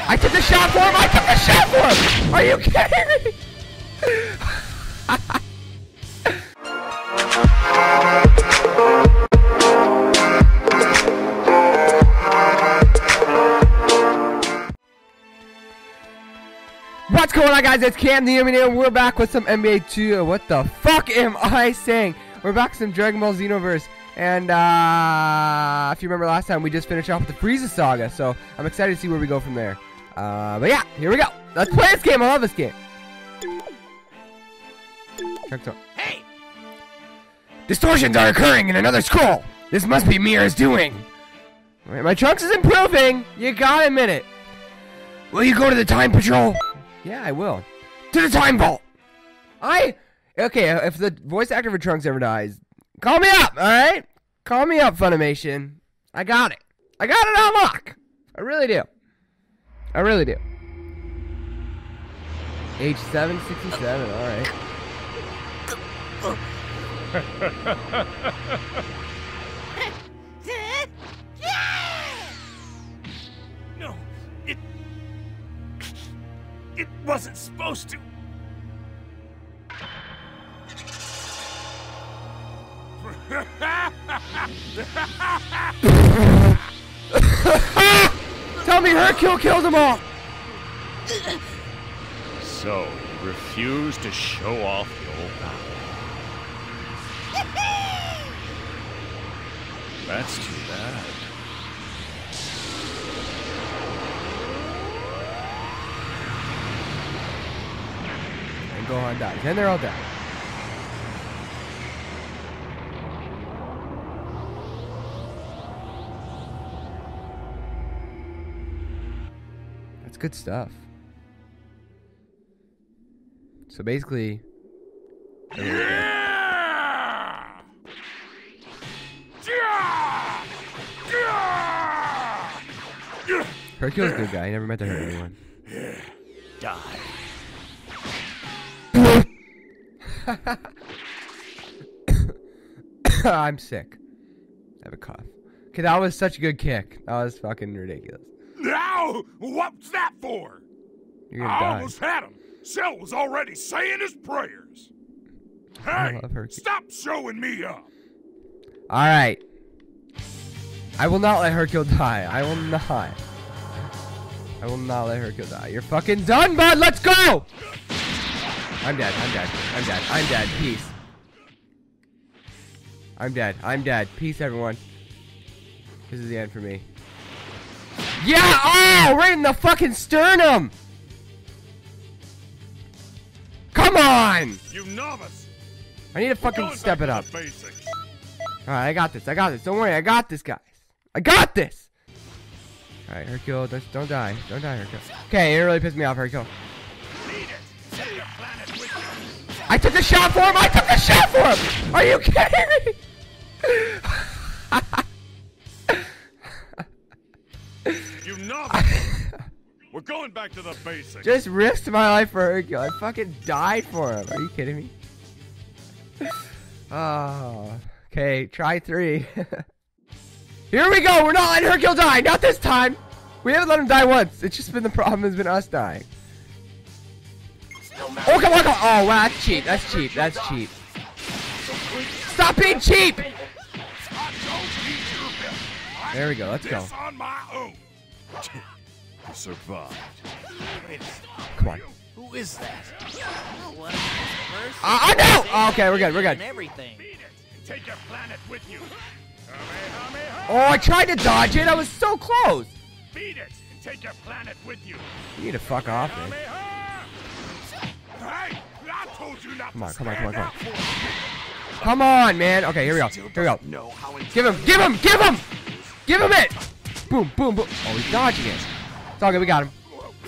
I took the shot for him! I took the shot for him! Are you kidding me? What's going on, guys? It's Cam the Human here. We're back with some NBA 2. What the fuck am I saying? We're back with some Dragon Ball Xenoverse. And if you remember last time, we just finished off with the Frieza Saga. So I'm excited to see where we go from there. But yeah, here we go. Let's play this game. I love this game. Hey! Distortions are occurring in another scroll. This must be Mira's doing. Right, my Trunks is improving. You gotta admit it. Will you go to the time patrol? Yeah, I will. To the time vault. Okay, if the voice actor for Trunks ever dies, call me up, alright? Call me up, Funimation. I got it. I got it on lock. I really do. I really do. Age 767, alright. No, it wasn't supposed to. Tell me Hercule killed them all! So, you refuse to show off the old power. That's too bad. And Gohan dies. And they're all dead. That's good stuff. So basically... Hercule's a good guy. He never meant to hurt anyone. Die. I'm sick. I have a cough. Okay, that was such a good kick. That was fucking ridiculous. Now, what's that for? You're gonna I die. almost had him. Cell was already saying his prayers. Hey, stop showing me up. Alright. I will not let Hercule die. I will not. I will not let Hercule die. You're fucking done, bud. Let's go! I'm dead. I'm dead. I'm dead. I'm dead. Peace. I'm dead. I'm dead. Peace, everyone. This is the end for me. Yeah! Oh! Right in the fucking sternum! Come on! You novice! I need to fucking step it up. Alright, I got this. I got this. Don't worry. I got this, guys. I got this! Alright, Hercule, don't die. Don't die, Hercule. Okay, it really pissed me off, Hercule. I took the shot for him! I took the shot for him! Are you kidding me? You know, we're going back to the basics. Just risked my life for Hercule. I fucking died for him. Are you kidding me? Oh, okay, try 3. Here we go. We're not letting Hercule die. Not this time. We haven't let him die once. It's just been the problem has been us dying. Oh, come on, come on. Oh, wow, that's cheap. That's cheap. That's cheap. Stop being cheap. There we go. Let's go. On my own. I survived. Come on. Who is that? No! Oh, okay, we're good. We're good. Everything. Beat it and take your planet with you. Oh, I tried to dodge it. I was so close. Beat it and take your planet with you. You need to fuck off, man. Hey, I told you not Come on, to come on, come on, stand come on. out for me. Come on, man. Okay, here we go. Here we go. Know how Give him, give him, give him! Give him it! Boom, boom, boom. Oh, he's dodging it. It's all good. We got him.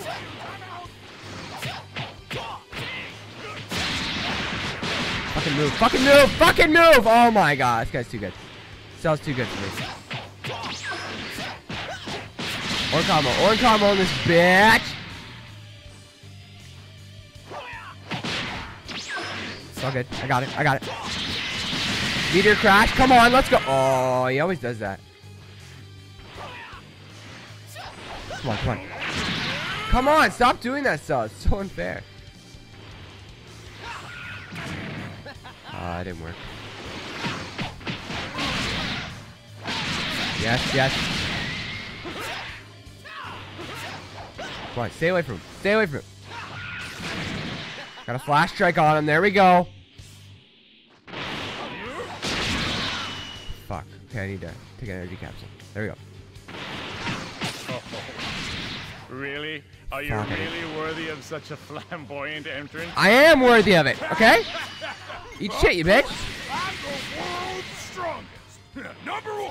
Fucking move. Fucking move. Fucking move. Oh, my God. This guy's too good. Cell's too good for me. Orange combo. Orange combo on this bitch. It's all good. I got it. I got it. Meteor crash. Come on. Let's go. Oh, he always does that. Come on. Come on. Come on, stop doing that stuff. It's so unfair. It didn't work. Yes, yes. Come on, stay away from him. Stay away from him. Got a flash strike on him. There we go. Fuck. Okay, I need to take an energy capsule. There we go. Oh, really? Are you really worthy of such a flamboyant entrance? I am worthy of it, okay? Eat shit, you bitch. I'm the world's strongest. Number one.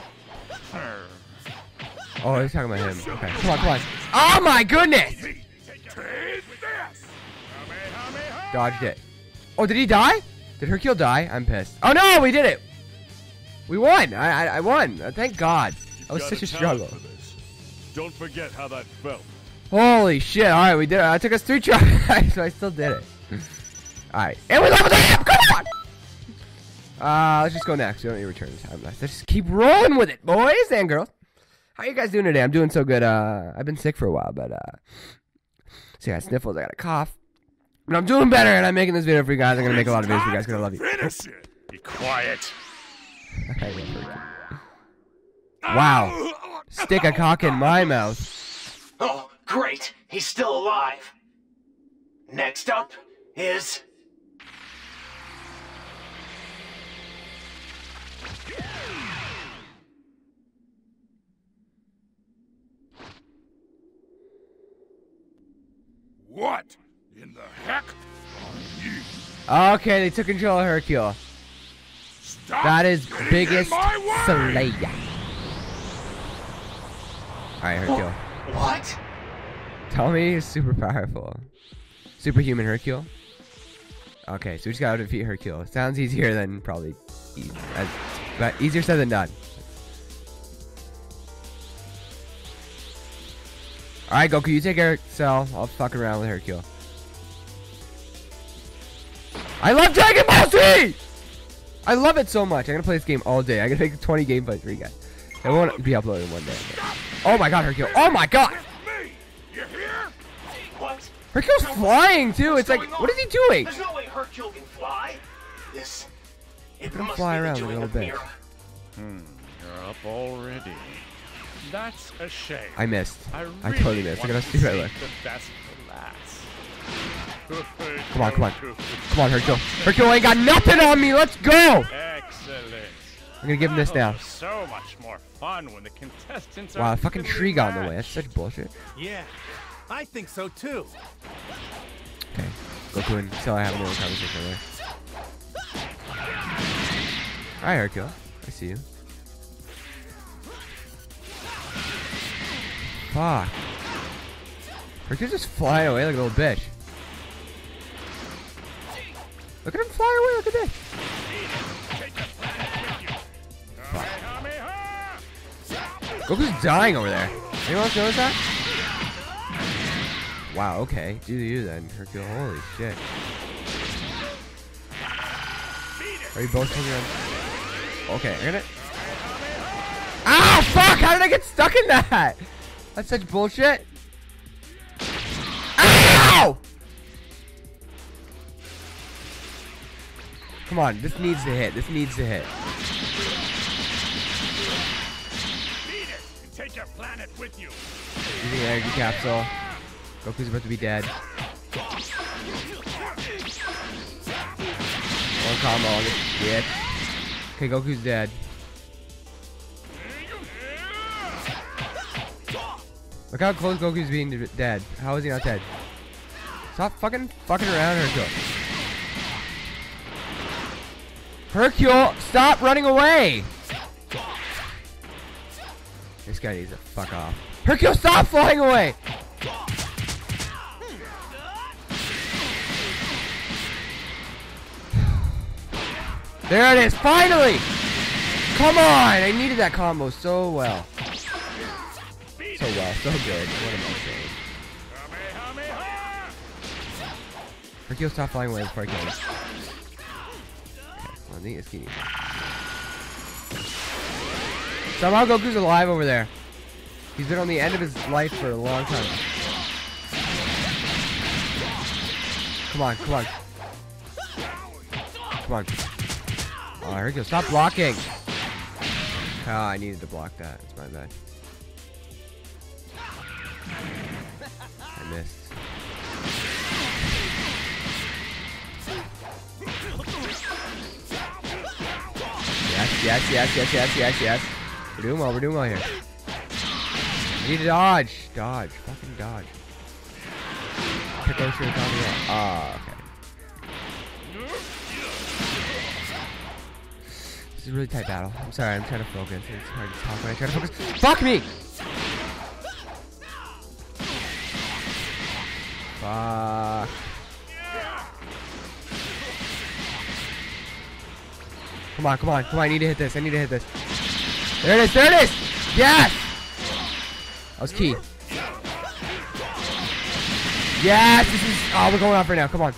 Oh, he's talking about him. Okay, come on, come on. Oh my goodness! Take this. Dodged it. Oh, did he die? Did Hercule die? I'm pissed. Oh no, we did it! We won! I won. Thank God. That was such a struggle. Don't forget how that felt. Holy shit, alright, we did it. It took us 3 tries, so I still did it. Alright, and we leveled up! Come on! Let's just go next. We don't need to return this time. Let's just keep rolling with it, boys and girls. How you guys doing today? I'm doing so good. I've been sick for a while, but see, I got sniffles, I got a cough. But I'm doing better, and I'm making this video for you guys. I'm gonna make a lot of videos for you guys, because I love you. Finish it. Be quiet. Wow. Stick a cock in my mouth. Oh, great. He's still alive. Next up is... What in the heck are you? Okay, they took control of Hercule. Stop That is getting biggest in my way! Slayer. Alright, Hercule. What? Tell me he's super powerful. Superhuman Hercule? Okay, so we just gotta defeat Hercule. Sounds easier than probably... but easier said than done. Alright, Goku, you take care of Cell. I'll fuck around with Hercule. I love Dragon Ball Z! I love it so much. I'm gonna play this game all day. I'm gonna make 20 gameplays for you guys. It won't be uploaded one day. Oh my god, Hercule. Oh my god! Me! You hear? What? Hercule's flying too. It's like, what is he doing? There's no way Hercule can fly. This... It Let him must fly be the around a doing little of bit. Mira. You're up already. That's a shame. I missed. I totally missed. Look at how stupid I look. The best for last. Come on, come on. Come on, Hercule. Hercule ain't got nothing on me. Let's go! Excellent. I'm gonna give him this now. So much more fun when the contestants Wow, are a fucking tree got in the way. That's such bullshit. Yeah, I think so too. Okay. Goku and Cell having a little conversation there. Alright, Hercule. I see you. Fuck. Hercule's just flying away like a little bitch. Look at him fly away, look at this. Fuck. Goku's dying over there. Anyone else notice that? Wow, okay. Do you then, Hercule? Holy shit. Are you both taking on? Okay, I got it. Ow, fuck! How did I get stuck in that? That's such bullshit. Ow! Come on, this needs to hit. This needs to hit. Beat it and take your planet with you. Using an energy capsule. Goku's about to be dead. One combo on this shit. Okay, Goku's dead. Look how close Goku's being to dead. How is he not dead? Stop fucking around, Hercule. Hercule, stop running away! This guy needs to fuck off. Hercule, stop flying away! There it is, finally! Come on! I needed that combo so well. So well, so good. What am I saying? Hercule, stop flying away before I kill him. Okay, well, I think it's key. Somehow Goku's alive over there. He's been on the end of his life for a long time. come on, come on. Come on. Oh, here we go. Stop blocking. Oh, I needed to block that. It's my bad. I missed. Yes. We're doing well here. I need to dodge. Dodge. Fucking dodge. Pick those shirts on the wall. Ah, okay. This is a really tight battle. I'm sorry, I'm trying to focus. It's hard to talk when I try to focus. Fuck me! Fuck. Come on. I need to hit this. There it is. Yes! That was key. Yes! This is... Oh, we're going off right now. Come on.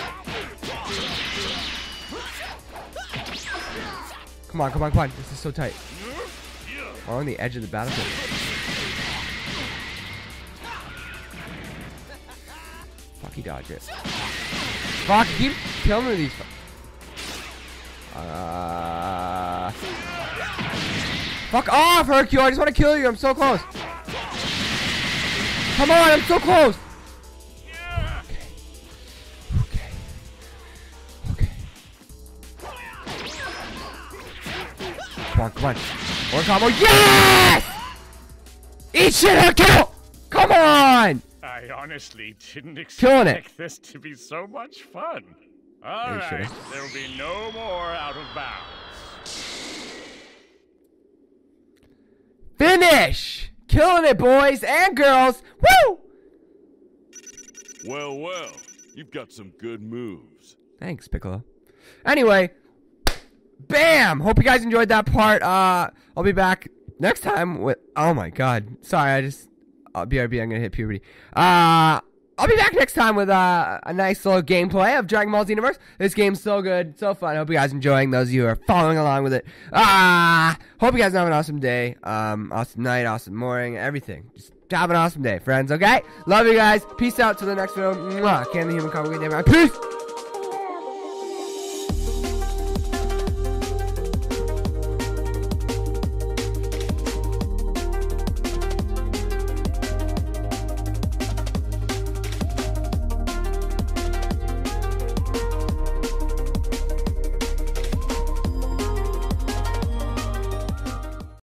Come on. This is so tight. We're on the edge of the battlefield. Fuck, he dodged it. Fuck, keep killing me with these... Fuck off, Hercule! I just want to kill you. I'm so close. Come on, I'm so close. Okay. Come on. More combo. Yes! Eat shit, Hercule! Come on! I honestly didn't Killing it. expect this to be so much fun. All right, there will be no more out of bounds. Finish! Killing it, boys and girls! Woo! Well, you've got some good moves. Thanks, Piccolo. Anyway, bam! Hope you guys enjoyed that part. I'll be back next time with... Oh my god. Sorry, BRB, I'm gonna hit puberty. I'll be back next time with a nice little gameplay of Dragon Ball Xenoverse. This game's so good, so fun. I hope you guys are enjoying. Those of you who are following along with it. Hope you guys have an awesome day, awesome night, awesome morning, everything. Just have an awesome day, friends, okay? Love you guys. Peace out till the next video. Mwah. Can the Human Comic Peace!